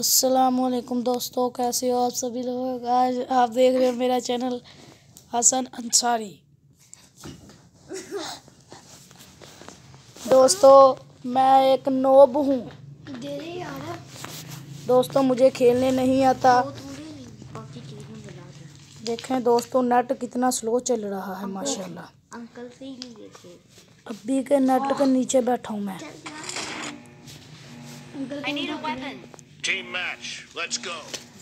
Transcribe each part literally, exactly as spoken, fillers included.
अस्सलामुअलैकुम दोस्तों, कैसे हो आप सभी लोग। आज आप देख रहे हो मेरा चैनल हसन अंसारी। दोस्तों मैं एक नोब हूँ। दोस्तों मुझे खेलने नहीं आता। देखें दोस्तों नेट कितना स्लो चल रहा है माशाल्लाह। अंकल से ही लिए थे। अभी के नेट के नीचे बैठा हूँ मैं। I need a weapon. Team match. Let's go.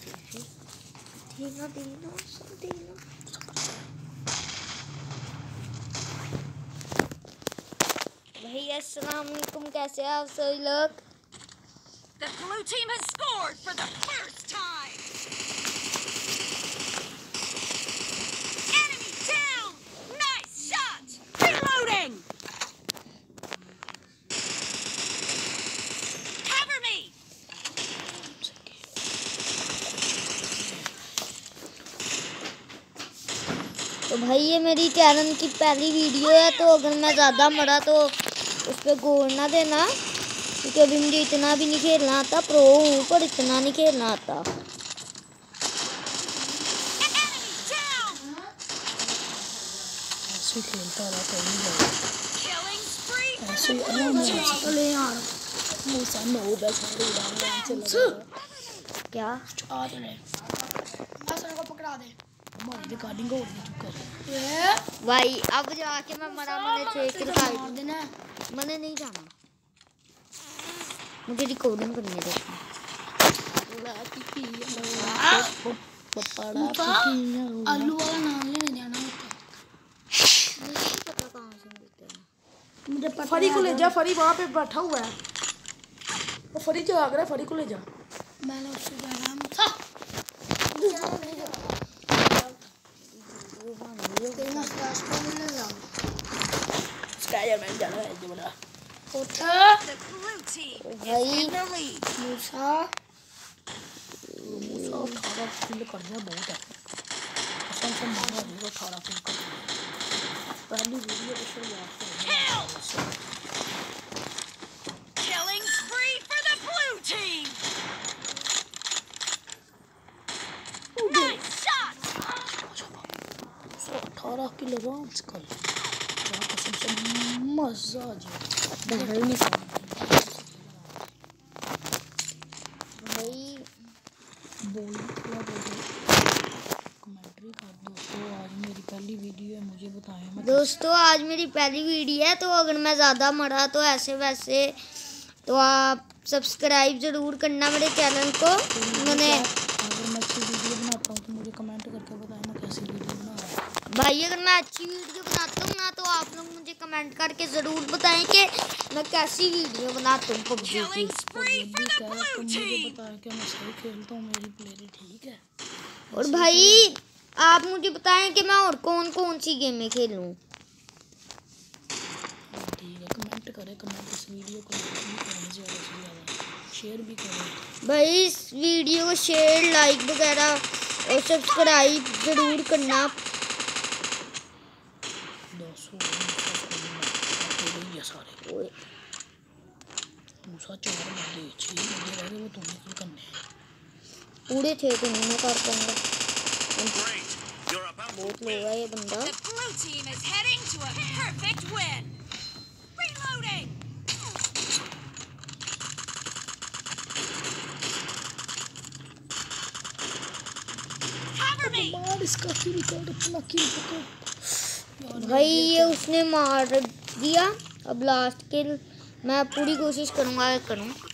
भाई अस्सलाम वालेकुम, कैसे हैं आप सभी लोग। The blue team has scored for the first time. Enemy down. Nice shot. Reloading. Cover me. तो भाई ये मेरी चैनल की पहली वीडियो है, तो अगर मैं ज़्यादा मरा तो उस पर गौर ना देना, क्योंकि अभी मुझे इतना भी नहीं खेलना आता। प्रो हूँ पर इतना नहीं खेलना आता। ऐसे खेलता रहा कहीं ऐसे ही यार मूसा नो बस क्या आ रहे असर को पकड़ा दे। हमारी रिकॉर्डिंग हो रही चुका भाई। अब जाके मैं मरा, मैंने छह किल मार देना। मैंने नहीं जाना, मुझे रिकॉर्डिंग करने दे। आलू वाला नाम लेने जाना मुझे पता कहाँ से मिलते हैं। मुझे पता फरी को ले जा, फरी वहाँ पे बैठा हुआ है। वो फरी जो आगरा, फरी को ले जा। मैंने उससे जाना था। स्काइडरमैन जाना है जो बड़ा उठा भाई। मूसा मूसा अठारह किल कर दिया, बहुत है। असल से मारा नहीं, अठारह किल कर दिया। पहली वीडियो को शुरुआत करें। Killing spree for the blue team. Nice shot. अठारह किल रोंस कर कसम से मजा आ जाए। भाई नहीं भाई बोल क्या बोल कमेंट्री कर दो। तो आज मेरी पहली वीडियो है, मुझे बताएं मैं दोस्तों आज मेरी पहली वीडियो है, तो अगर मैं ज़्यादा मरा तो ऐसे वैसे तो आप सब्सक्राइब ज़रूर करना मेरे चैनल को। मैंने अगर मैं अच्छी वीडियो बनाता हूँ तो मुझे कमेंट करके बताएं मैं कैसी वीडियो बना रहा हूँ। भाई अगर मैं अच्छी वीडियो बनाता हूँ ना, तो आप लोग मुझे कमेंट करके ज़रूर बताएं कि मैं कैसी वीडियो बनाता हूँ पबजी की। Killing spree for the तुम blue मुझे team. बताएं कि मैं सही खेलता हूँ, मेरी प्लेयर ठीक है। और भाई आप मुझे बताएं कि मैं और कौन कौन सी गेमें खेलूँ। ठीक है, कमेंट करें, कमेंट इस वीडियो को करने ज़्यादा से ज़्यादा शेयर भी करें। भाई इस वीडियो को शेयर, लाइक वगैरह और सब्सक्राइब ज़रूर करना। सारे मूसा चार बंदे छह बंदे रह गए, वो तुम्हें क्या करने पूरे थे तो नहीं मैं कर पाऊंगा। Great. You're about to बहुत win. लोग है ये बंदा। The blue team is heading to a perfect win. Reloading. Cover me. मार इसका किल कर, अपना किल पकड़। भाई ये उसने मार दिया। अब लास्ट किल मैं पूरी कोशिश करूंगा करूं।